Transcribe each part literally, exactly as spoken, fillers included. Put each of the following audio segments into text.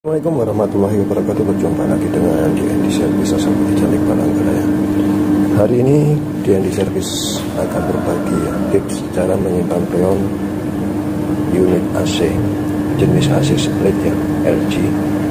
Assalamualaikum warahmatullahi wabarakatuh. Berjumpa lagi dengan D N D Service Asal Cantik Palangkaraya. Hari ini D N D Service akan berbagi tips cara menyimpan freon unit A C jenis A C split ya L G,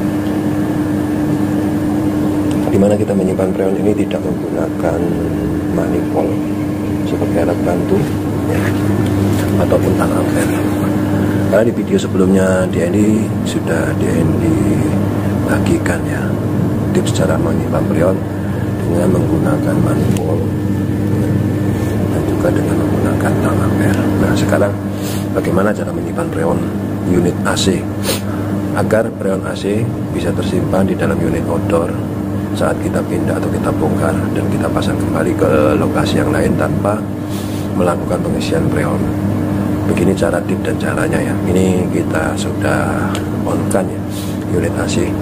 dimana kita menyimpan freon ini tidak menggunakan manifold seperti alat bantu ya, ataupun tank ampere. Karena di video sebelumnya D N D sudah D N D bagikan ya tips cara menyimpan freon dengan menggunakan manifold dan juga dengan menggunakan tank ampere. Nah sekarang bagaimana cara menyimpan freon unit A C agar freon A C bisa tersimpan di dalam unit outdoor saat kita pindah atau kita bongkar dan kita pasang kembali ke lokasi yang lain tanpa melakukan pengisian freon. Begini cara tip dan caranya ya. Ini kita sudah on kan ya unit A C.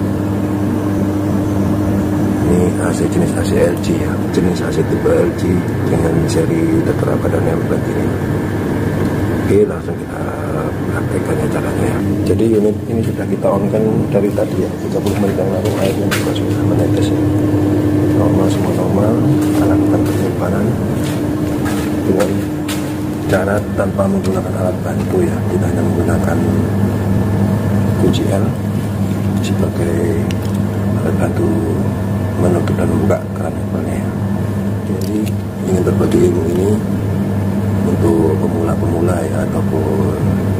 Ini A C jenis A C L G ya, jenis A C tipe L G dengan seri tetra pada nameplate ini. Oke, langsung kita praktekkan ya caranya ya. Jadi unit ini sudah kita on kan dari tadi ya, tiga puluh menit yang lalu airnya juga sudah menetes ya. Normal, semua normal. Kita lakukan penyimpanan dengan cara tanpa menggunakan alat bantu ya, kita hanya menggunakan kunci L sebagai alat bantu menutup dan membuka keran apelnya ya. Jadi ingin berbagi ilmu ini untuk pemula-pemula ya, ataupun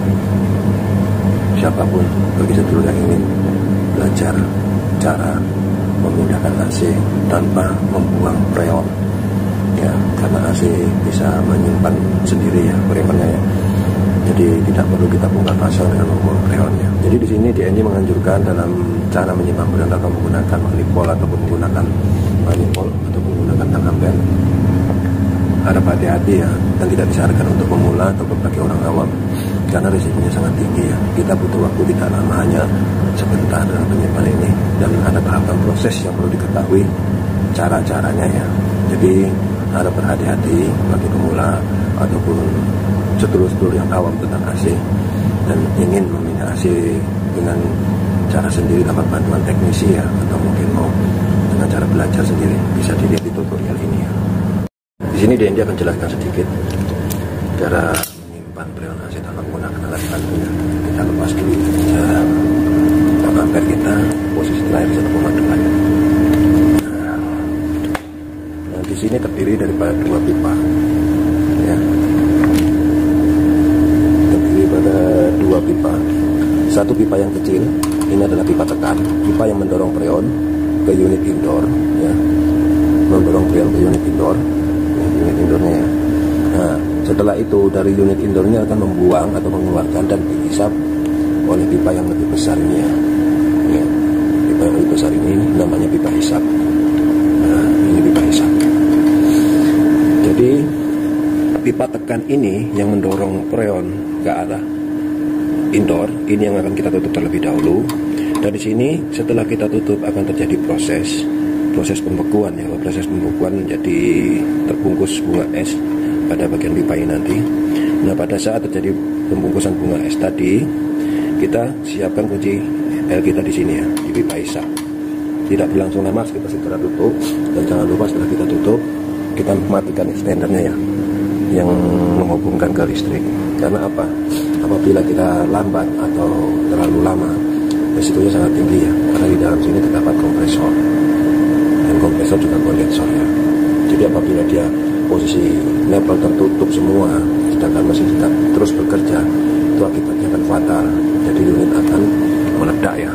siapapun bagi sedulur yang ingin belajar cara memindahkan A C tanpa membuang freon ya, karena A C bisa menyimpan sendiri ya freonnya ya. Jadi tidak perlu kita bongkar pasang dengan membuang freonnya. Jadi di sini D N D menganjurkan dalam cara menyimpan freon tanpa menggunakan manifold ataupun menggunakan manifold atau menggunakan tank ampere. Harap hati-hati ya, dan tidak disarankan untuk pemula atau bagi orang awam karena risikonya sangat tinggi ya. Kita butuh waktu tidak lama, hanya sebentar dalam penyimpanan ini, dan ada tahapan proses yang perlu diketahui cara-caranya ya. Jadi harap berhati-hati bagi pemula ataupun sedulur-sedulur yang awam tentang A C dan ingin memindah A C dengan cara sendiri tanpa bantuan teknisi ya, atau mungkin mau dengan cara belajar sendiri, bisa dilihat di tutorial ini ya. Di sini D N D akan jelaskan sedikit cara menyimpan freon A C tanpa menggunakan alat bantu ya. Kita lepas dulu cara tank ampere kita, posisi terakhir satu koma dua ya. Di sini terdiri daripada dua pipa ya, terdiri pada dua pipa. Satu pipa yang kecil, ini adalah pipa tekan, pipa yang mendorong freon ke unit indoor ya, mendorong freon ke unit indoor ya, unit indoornya ya. Nah setelah itu dari unit indoornya akan membuang atau mengeluarkan dan dihisap oleh pipa yang lebih besar ini ya, ya. Pipa yang lebih besar ini namanya pipa hisap. Nah ini pipa hisap. Jadi pipa tekan ini yang mendorong freon ke arah indoor, ini yang akan kita tutup terlebih dahulu. Dan di sini setelah kita tutup akan terjadi proses proses pembekuan ya, proses pembekuan menjadi terbungkus bunga es pada bagian pipa ini nanti. Nah pada saat terjadi pembungkusan bunga es tadi, kita siapkan kunci L kita di sini ya, di pipa hisap. Tidak berlangsung lama, kita segera tutup, dan jangan lupa setelah kita tutup kita matikan extendernya ya, yang menghubungkan ke listrik. Karena apa? Apabila kita lambat atau terlalu lama, resikonya sangat tinggi ya, karena di dalam sini terdapat kompresor, dan kompresor juga kondensor ya. Jadi apabila dia posisi nempel tertutup semua, sedangkan mesin tetap terus bekerja, itu akibatnya akan fatal. Jadi unit akan meledak ya.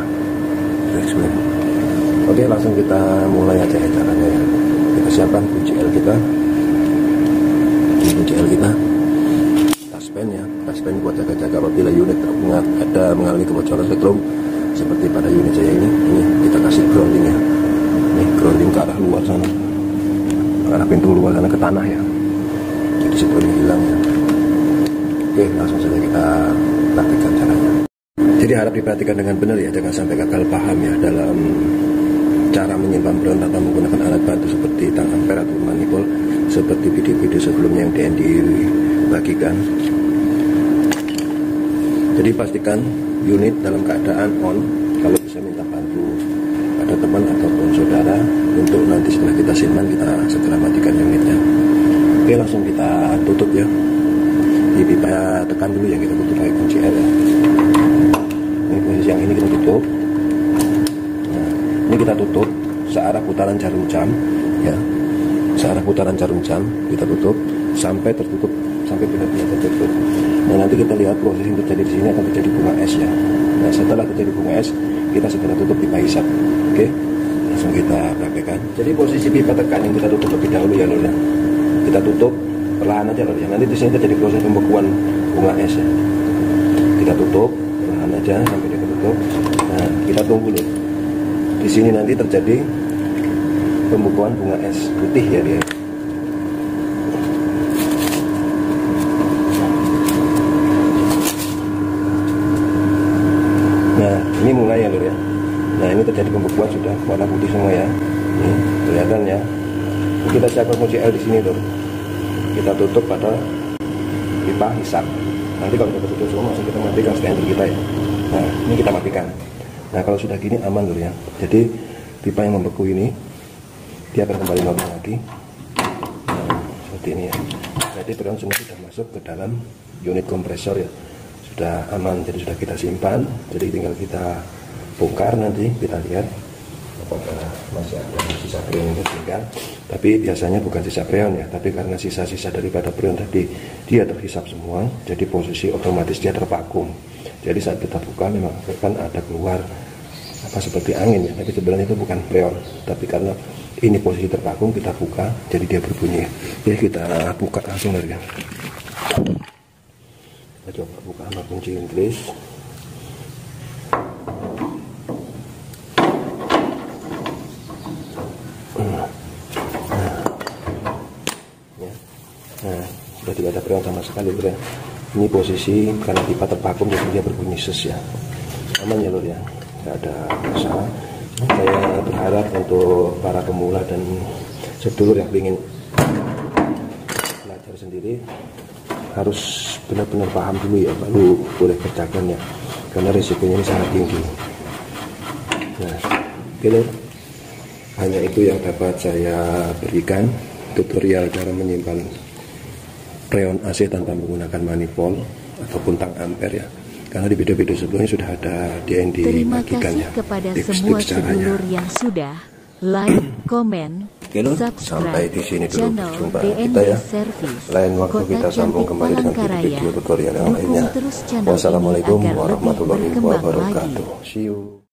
Oke, langsung kita mulai aja ya caranya ya. Kita siapkan kunci L kita, ini kunci L kita, taspen ya, taspen buat jaga-jaga apabila unit ada mengalami kebocoran setrum seperti pada unit saya ini. Ini kita kasih grounding ya, ini grounding ke arah luar sana, ke arah pintu luar sana, ke tanah ya, jadi setrumnya hilang ya. Oke, langsung saja kita praktikkan caranya. Jadi harap diperhatikan dengan benar ya, jangan sampai gagal paham ya dalam cara menyimpan freon tanpa menggunakan alat bantu seperti tank ampere atau manifold seperti video-video sebelumnya yang D N D bagikan. Jadi pastikan unit dalam keadaan on, kalau bisa bisa minta bantu ada teman ataupun saudara untuk nanti setelah kita simpan kita segera matikan unitnya. Oke, langsung kita tutup ya. Di pipa tekan dulu ya, kita tutup pakai kunci R ya. Ini posisi yang ini kita tutup. Nah, ini kita tutup searah putaran jarum jam ya. Searah putaran jarum jam kita tutup sampai tertutup, sampai benar-benar tertutup. Nah, nanti kita lihat proses yang terjadi di sini akan terjadi bunga es ya. Nah, setelah terjadi bunga es, kita segera tutup pipa hisap. Oke, langsung kita praktekkan. Jadi posisi pipa tekan yang kita tutup lebih dahulu ya lor ya. Kita tutup perlahan aja lor ya. Nanti di sini terjadi proses pembekuan bunga es ya. Kita tutup perlahan aja sampai dia tertutup. Nah, kita tunggu loh. Di sini nanti terjadi pembekuan bunga es putih ya dia. Nah, ini mulai ya lor ya. Nah, ini terjadi pembekuan sudah warna putih semua ya. Ini kelihatan ya. Ini kita siapkan kunci L di sini lor. Kita tutup pada pipa hisap. Nanti kalau sudah tutup semua, langsung kita matikan standar kita ya. Nah, ini kita matikan. Nah, kalau sudah gini aman lor ya. Jadi pipa yang membeku ini dia akan kembali normal lagi. Nah, seperti ini ya. Jadi freon semua sudah masuk ke dalam unit kompresor ya. Sudah aman, jadi sudah kita simpan. Jadi tinggal kita bongkar, nanti kita lihat apakah masih ada sisa freon yang tertinggal. Tapi biasanya bukan sisa freon ya, tapi karena sisa-sisa daripada freon tadi dia terhisap semua, jadi posisi otomatis dia tervakum. Jadi saat kita buka memang kan ada keluar apa seperti angin ya, tapi sebenarnya itu bukan freon. Tapi karena ini posisi tervakum, kita buka, jadi dia berbunyi. Jadi kita buka langsung dari ya. Kita coba buka sama kunci Inggris. Nah, ya. Nah, sudah tidak ada freon sama sekali lor ya. Ini posisi karena pipa tervakum jadi dia berbunyi ses ya. Aman ya lor ya, tidak ada masalah. Saya berharap untuk para pemula dan sedulur yang ingin belajar sendiri harus benar-benar paham dulu ya, baru boleh kerjakan ya, karena risikonya ini sangat tinggi. Nah, oke lor, hanya itu yang dapat saya berikan, tutorial cara menyimpan freon A C tanpa menggunakan manifold ataupun tang ampere ya. Karena di video-video sebelumnya sudah ada dia yang dibagikan ya. Terima kasih kepada semua sedulur yang sudah like, komen, Oke lor, sampai di sini dulu jumpa kita ya. Lain waktu kita sambung kembali dengan video tutorial yang lainnya. Wassalamualaikum warahmatullahi wabarakatuh. See you.